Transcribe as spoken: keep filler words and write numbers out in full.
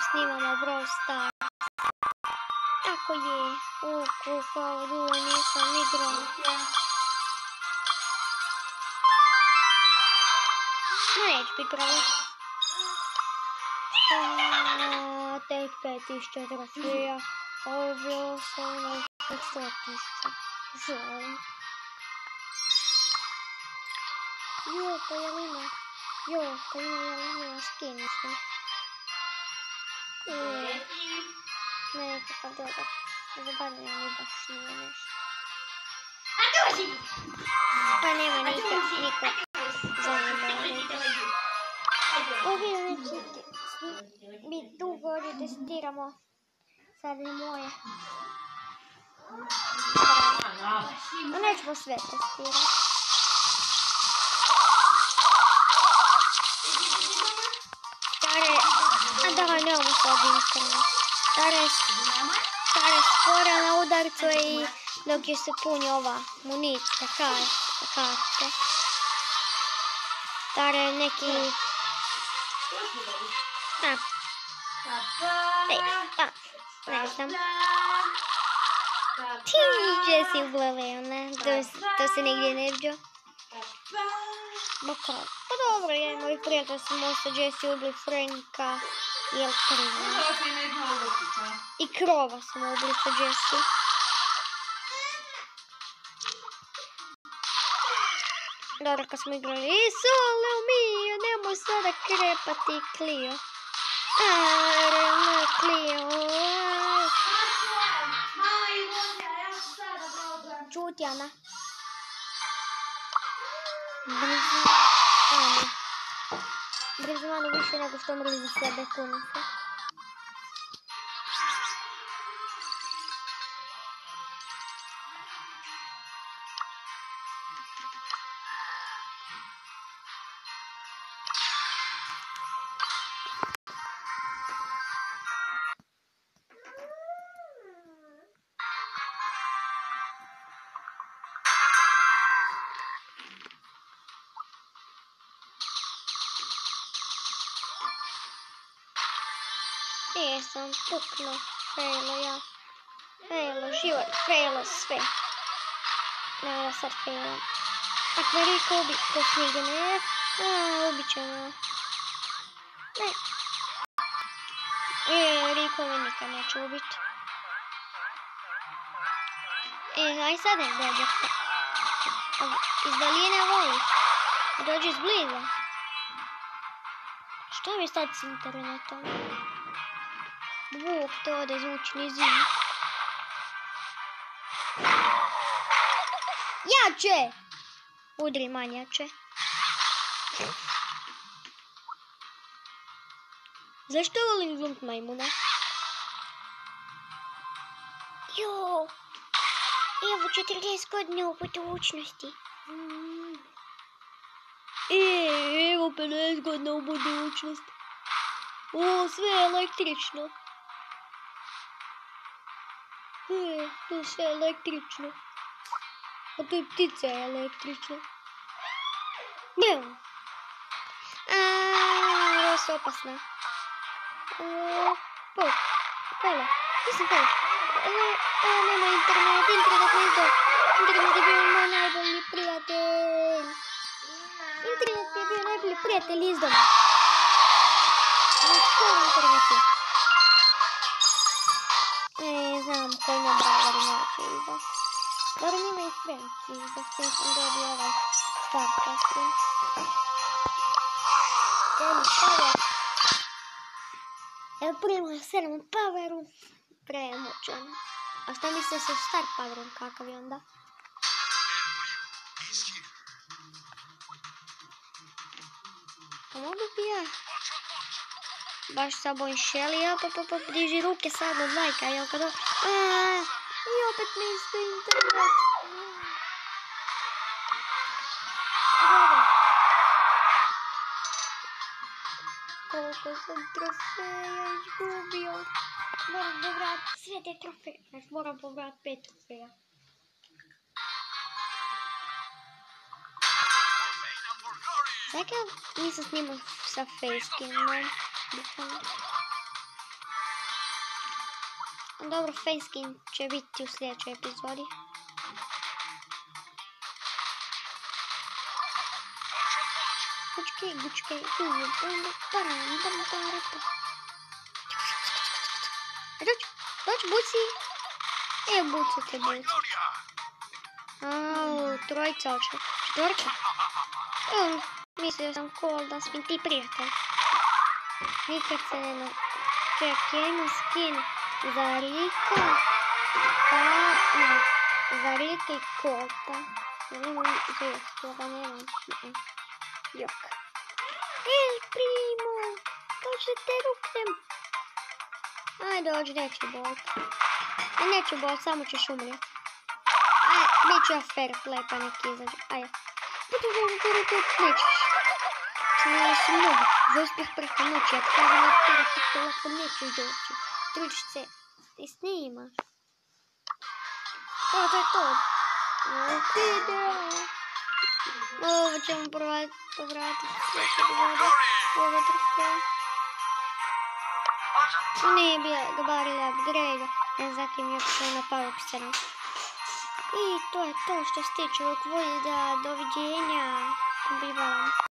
snimamo Brawl Stars. Tako je. Oko, kao dugo nisam igrao. Ma neće biti pravo. Tek pet tisuća trofeja. Ovo bilo sam na sto tisuća. Žalim. Jo, pa je li ima? Jo, pa ima je li ima skin sam. Nekakav dobar. Zabavljeno mi baš nije nešto. Pa nema nikak, nikak zanimljivo. Ovdje neće biti dugo, ovdje testiramo. Sad je moje. No nećemo sve testirati. Stare, a da, nemamo sad internet. Stare, stare spora na udarcu i dok je se puni ova municija, karte. Stare neki... A. Ej, a, ne znam. Ti niđe si uglaveo, ne? To se negdje ne vidio. Ma kako? Pa dobro, je moj prijatelj sam ostao Jesse ubili Franka i El Primo. I Krova sam ubili sa Jesse. Dobro, kad smo igrali i Sole Mio, nemoj sada krepati Clio. Arena Clio. Čuti, Ana. Ana. Mrzim Anu više nego što mrzim sebe, puno se. Jesam pukno, fejlo ja. Fejlo život, fejlo sve. Ne, da sad fejlo. Ako me Riko ubi, to snige ne. A, ubit će me. Ne. E, Riko me nikad neće ubit. E, aj sad ne dođe. Iz daljine voli. Dođe iz bliza. Što mi sad s internetom? Bog te ode zvučni zim. Jače! Udri manjače. Zašto volim zlump majmuna? Jo! Evo četrdeset godina u budućnosti. E, evo pedeset godina u budućnosti. O, sve je električno. E, to je sve električno. A to je ptica električna. Njau. Aaaa, ovo su opasna. Aaaa, pol. Pela. Nisam pela. Aaaa, nema internet, internet ne izdo. Internet je bio moj najbolji prijatelj. Internet je bio najbolji prijatelj iz doma. Ne skoro internetu. Ne znam koji me bravar neće izdat. Dobro nima i Franki, za sve sam dobio ovaj star kostrum. Sedam power. El Primo je sedam poweru. Premoćan. A šta misle sa star powerom, kakav je onda? Pa mogu bi ja. Baš sa bojim Shelly, ja pa pa pa diži ruke sad od lajka, jel kada... Aaaa, i opet mi isto internet. Dobro. Koliko sam trofeja izgubio. Moram povratiti sve te trofeje. Znači moram povratiti pet trofeja. Zakaj nisam snimao sa facecamom? Dobro, face skin će biti u sljedećoj epizodi. Gučke, gučke, gučke, param, param, param. Dođi, dođi, buci. E, bucate, buci. Au, trojica oče. Četvorka. Evo, mislio sam ko da smi ti prijatelj. Nikad se ne na... Čekaj, imam skin za Rika. Pa, ne, za Rika i Kota. Jer imam zvijestu, ja ga nemam. Jok. El primo, dođe te ruknem. Ajde, dođi, neću bolt. E, neću bolt, samo ćeš umrijeti. Ajde, bit ću ja fair play pa neki izađe. Ajde. Putu, putu, putu, putu, nećeš. Činjeli su mnogo. Za uspjeh preko noći, ja ti kažem da tira tako lako neću doći. Trudiš se, ti snimaš. Evo, to je to. Video. Ovo ćemo povratiti. Ovo trofej. Nije bio gabarili upgrade. Ne znam kim je opšao na power scenu. I to je to što se tiče ovog videa. Doviđenja. Bivala.